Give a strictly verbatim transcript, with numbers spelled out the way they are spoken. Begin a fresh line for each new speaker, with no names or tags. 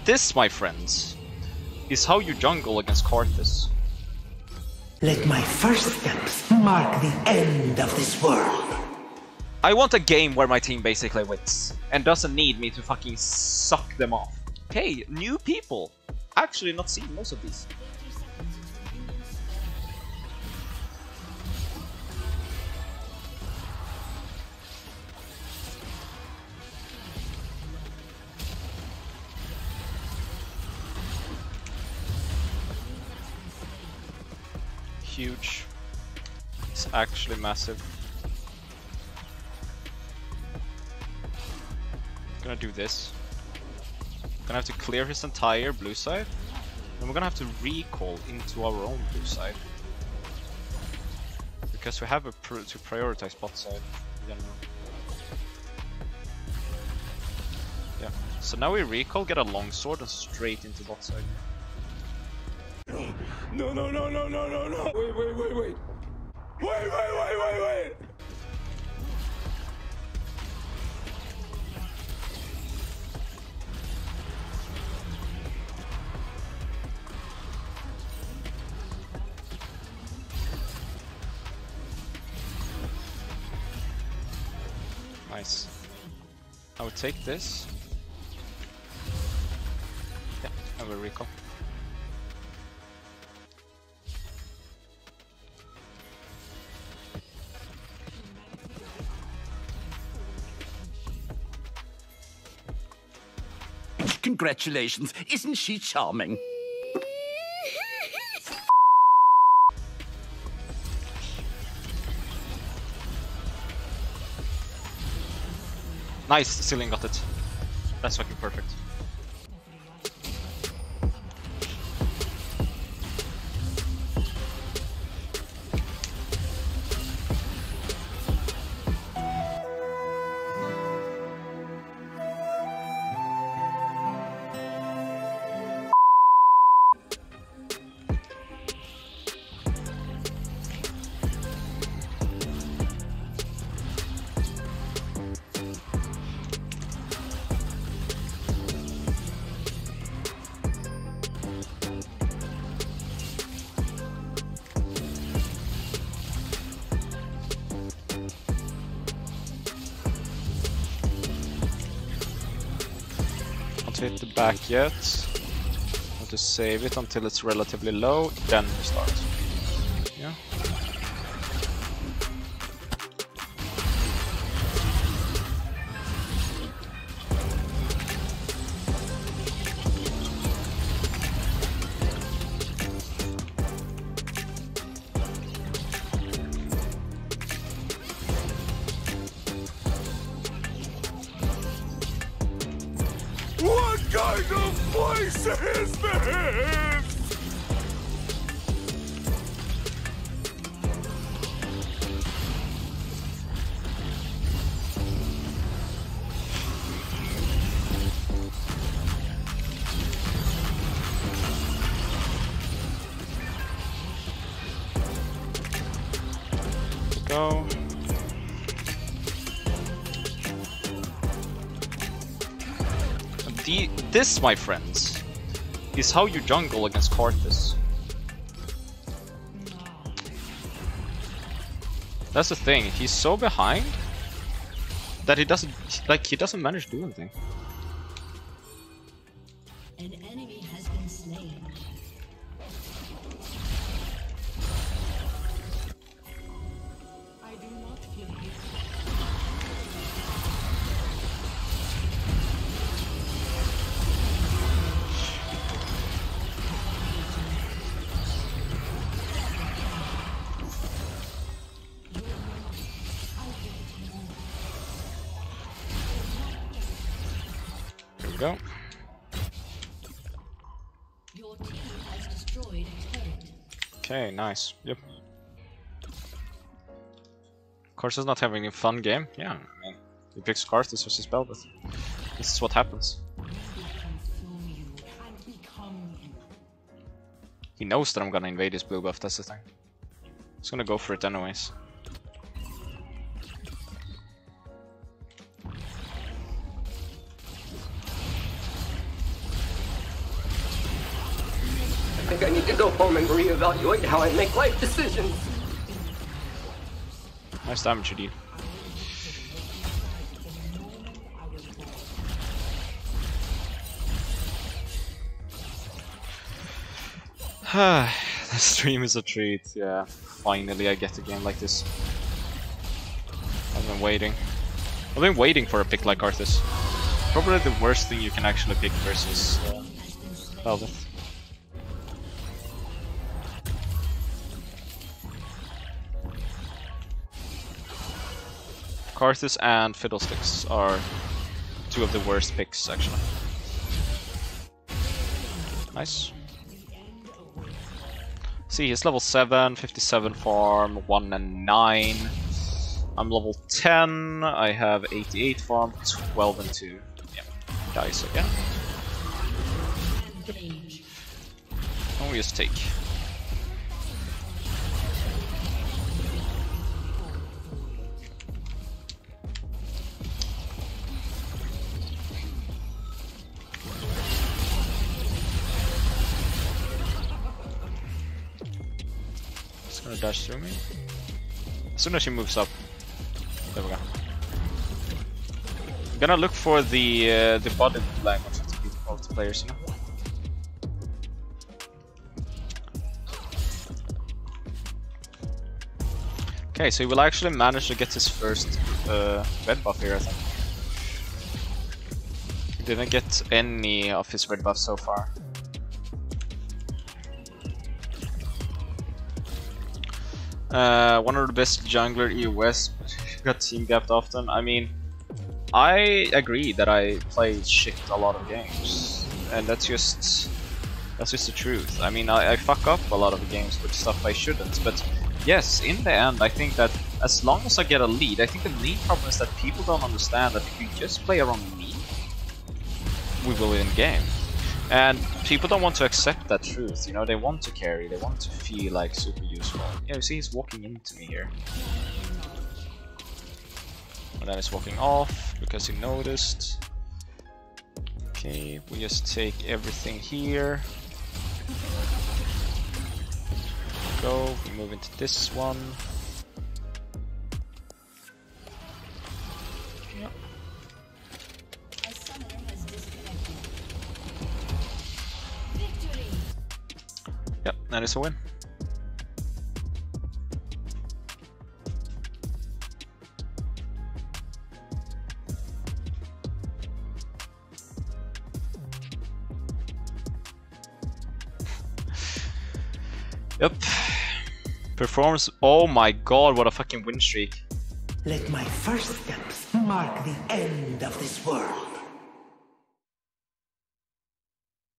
This, my friends, is how you jungle against Karthus.
Let my first steps mark the end of this world.
I want a game where my team basically wins and doesn't need me to fucking suck them off. Hey, new people! Actually not seen most of these. Huge. It's actually massive. Gonna do this. Gonna have to clear his entire blue side, and we're gonna have to recall into our own blue side because we have a pr to prioritize bot side in general. Yeah. So now we recall, get a longsword, and straight into bot side.
No, no, no, no, no, no, no! Wait, wait, wait, wait! Wait, wait, wait, wait, wait!
Nice. I would take this. Yeah, I will recall.
Congratulations, isn't she charming?
Nice, Cillian got it. That's fucking perfect. Hit the back yet. Want to save it until it's relatively low, then we start. Yeah.
What kind of voice is this?
Go. The, this, my friends, is how you jungle against Karthus. That's the thing, he's so behind that he doesn't, like, he doesn't manage to do anything.
An enemy has been slain. I do not feel it.
Here we go.
Your team has destroyed a turret.
Okay, nice. Yep. Karthus not having a fun game. Yeah, I mean, he picks Karthus versus Bel'Veth. This is what happens. He knows that I'm gonna invade his blue buff, that's the thing. He's gonna go for it anyways.
think I need to go home and reevaluate how I make life decisions.
Nice damage you deal. The stream is a treat, yeah. Finally I get a game like this. I've been waiting. I've been waiting for a pick like Arthas. Probably the worst thing you can actually pick versus uh, Velvet. Karthus and Fiddlesticks are two of the worst picks, actually. Nice. See, he's level seven, fifty-seven farm, one and nine. I'm level ten, I have eighty-eight farm, twelve and two. Yeah, dice again. Yep. And we just take. Gonna dash through me. As soon as she moves up, there we go. I'm gonna look for the uh, the body language of the, of the players, you know. Okay, so he will actually manage to get his first uh, red buff here, I think. He didn't get any of his red buffs so far. Uh, one of the best jungler E O S, got team gapped often. I mean, I agree that I play shit a lot of games, and that's just that's just the truth. I mean, I, I fuck up a lot of the games with stuff I shouldn't, but yes, in the end, I think that as long as I get a lead, I think the main problem is that people don't understand that if we just play around me, we will win the game. And people don't want to accept that truth, you know, they want to carry, they want to feel like super useful. Yeah, you see he's walking into me here. And then he's walking off because he noticed. Okay, we just take everything here. Go, we move into this one. Yep. Yep, that is a win. Yep. Performs. Oh my god, what a fucking win streak.
Let my first steps mark the end of this world.